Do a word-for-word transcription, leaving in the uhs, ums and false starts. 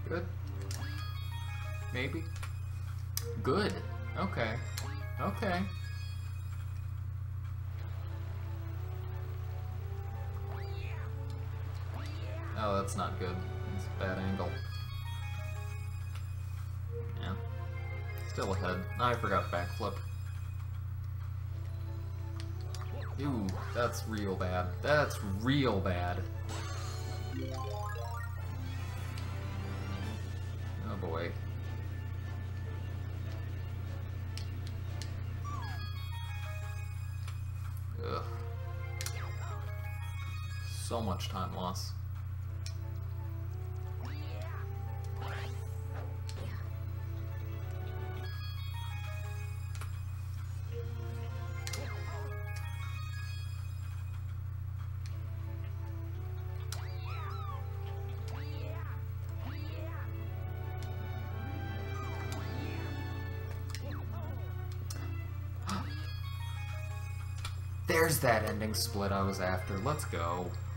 Good. Maybe. Good. Okay. Okay. Oh, that's not good. It's a bad angle. Yeah. Still ahead. I forgot backflip. Ooh, that's real bad. That's real bad. Oh boy. Ugh. So much time loss. There's that ending split I was after. Let's go.